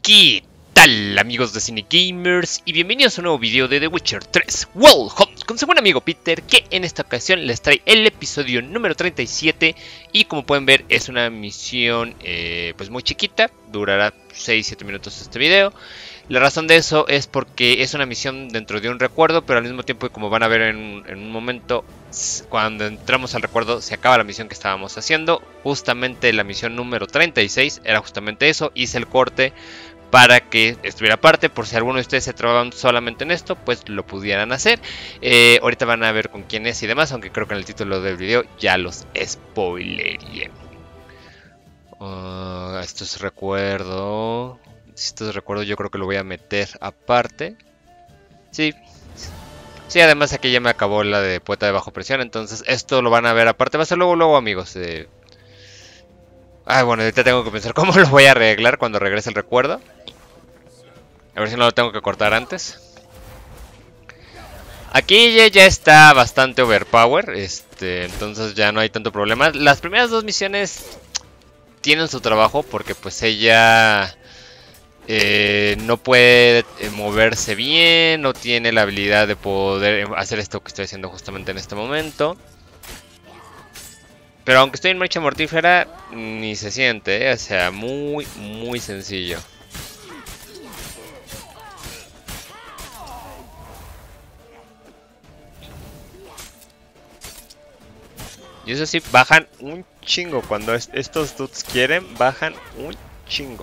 ¿Qué tal, amigos de Cine Gamers? Y bienvenidos a un nuevo video de The Witcher 3 Wild Hunt con su buen amigo Peter, que en esta ocasión les trae el episodio número 37. Y como pueden ver, es una misión pues muy chiquita, durará 6-7 minutos este video. La razón de eso es porque es una misión dentro de un recuerdo, pero al mismo tiempo, como van a ver en un momento, cuando entramos al recuerdo se acaba la misión que estábamos haciendo. Justamente la misión número 36 era justamente eso. Hice el corte para que estuviera aparte, por si alguno de ustedes se trababan solamente en esto, pues lo pudieran hacer. Ahorita van a ver con quién es y demás, aunque creo que en el título del video ya los spoileré. Esto es recuerdo. Esto es recuerdo, yo creo que lo voy a meter aparte. Sí. Sí, además aquí ya me acabó la de Poeta de Bajo Presión, entonces esto lo van a ver aparte. Va a ser luego, amigos. Bueno, ahorita tengo que pensar cómo lo voy a arreglar cuando regrese el recuerdo. A ver si no lo tengo que cortar antes. Aquí ya está bastante overpower, entonces ya no hay tanto problema. Las primeras dos misiones tienen su trabajo porque pues ella no puede moverse bien, no tiene la habilidad de poder hacer esto que estoy haciendo justamente en este momento. Pero aunque estoy en marcha mortífera, ni se siente, o sea, muy sencillo. Y eso sí, bajan un chingo. Cuando estos dudes quieren, bajan un chingo.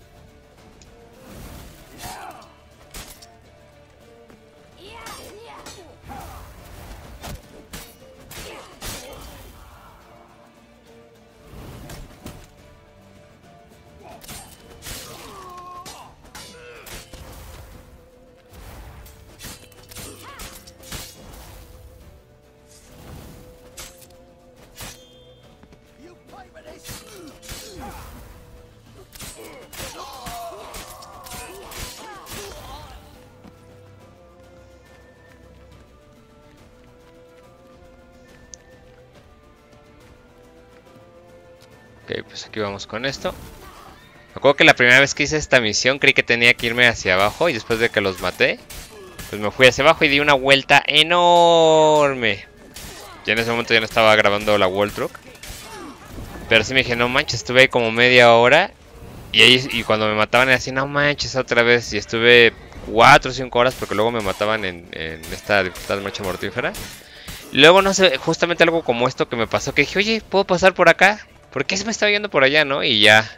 Ok, pues aquí vamos con esto. Me acuerdo que la primera vez que hice esta misión creí que tenía que irme hacia abajo, y después de que los maté, pues me fui hacia abajo y di una vuelta enorme. Ya en ese momento ya no estaba grabando la World Truck, pero sí me dije, no manches, estuve ahí como media hora. Y cuando me mataban era así, no manches, otra vez. Y estuve 4 o 5 horas porque luego me mataban en esta dificultad marcha mortífera. Y luego, no sé, justamente algo como esto que me pasó, que dije, oye, ¿puedo pasar por acá? ¿Por qué se me estaba yendo por allá, no? Y ya.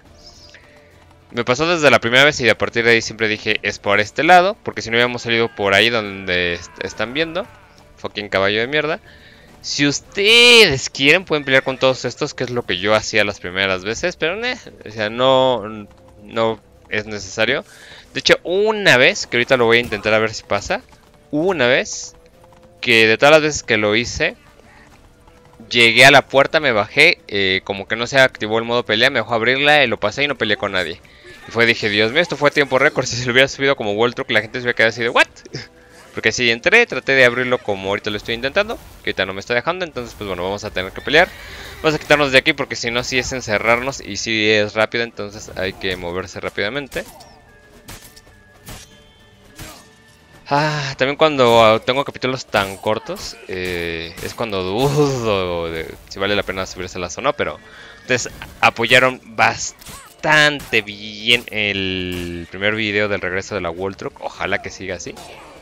Me pasó desde la primera vez y a partir de ahí siempre dije, es por este lado. Porque si no hubiéramos salido por ahí donde están viendo. Fucking caballo de mierda. Si ustedes quieren, pueden pelear con todos estos, que es lo que yo hacía las primeras veces, pero o sea, no es necesario. De hecho, una vez, que ahorita lo voy a intentar a ver si pasa, una vez, que de todas las veces que lo hice, llegué a la puerta, me bajé, como que no se activó el modo pelea, me dejó abrirla, lo pasé y no peleé con nadie. Y dije, Dios mío, esto fue tiempo récord. Si se lo hubiera subido como World Truck, la gente se hubiera quedado así de, ¿what? Porque si entré, traté de abrirlo como ahorita lo estoy intentando, que ahorita no me está dejando, entonces pues bueno, vamos a tener que pelear. Vamos a quitarnos de aquí porque si no, sí es encerrarnos y sí es rápido, entonces hay que moverse rápidamente. También cuando tengo capítulos tan cortos, es cuando dudo de si vale la pena subirse la zona, pero ustedes apoyaron bastante bien el primer video del regreso de la World Truck, ojalá que siga así.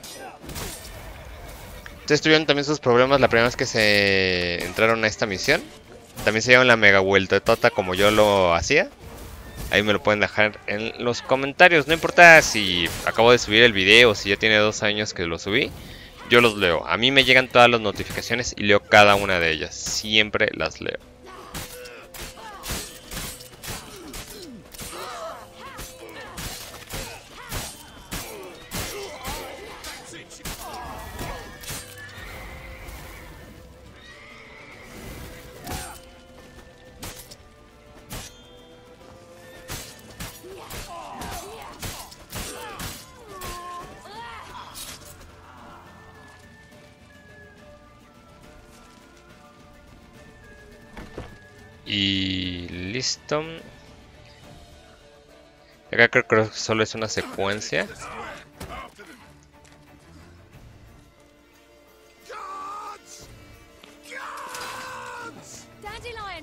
Ustedes tuvieron también sus problemas la primera vez que se entraron a esta misión. También se llevan la mega vuelta como yo lo hacía. Ahí me lo pueden dejar en los comentarios. No importa si acabo de subir el video o si ya tiene 2 años que lo subí. Yo los leo. A mí me llegan todas las notificaciones y leo cada una de ellas. Siempre las leo. Y listo. Acá creo que solo es una secuencia. Dandelion!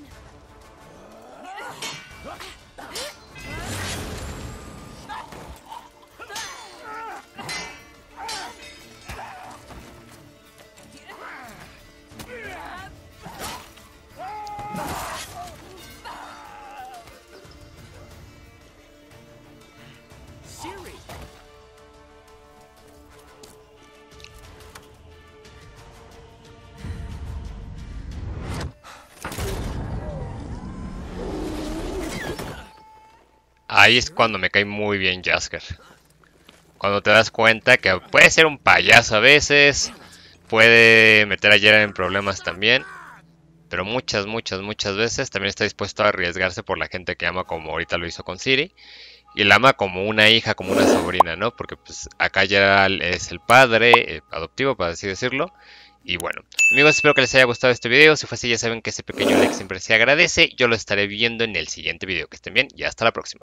Ahí es cuando me cae muy bien Jasker. Cuando te das cuenta que puede ser un payaso a veces, puede meter a Jera en problemas también, pero muchas veces también está dispuesto a arriesgarse por la gente que ama, como ahorita lo hizo con Ciri, y la ama como una hija, como una sobrina, ¿no? Porque pues acá Geralt es el padre adoptivo, para así decirlo. Y bueno, amigos, espero que les haya gustado este video. Si fue así, ya saben que ese pequeño like siempre se agradece. Yo lo estaré viendo en el siguiente video. Que estén bien y hasta la próxima.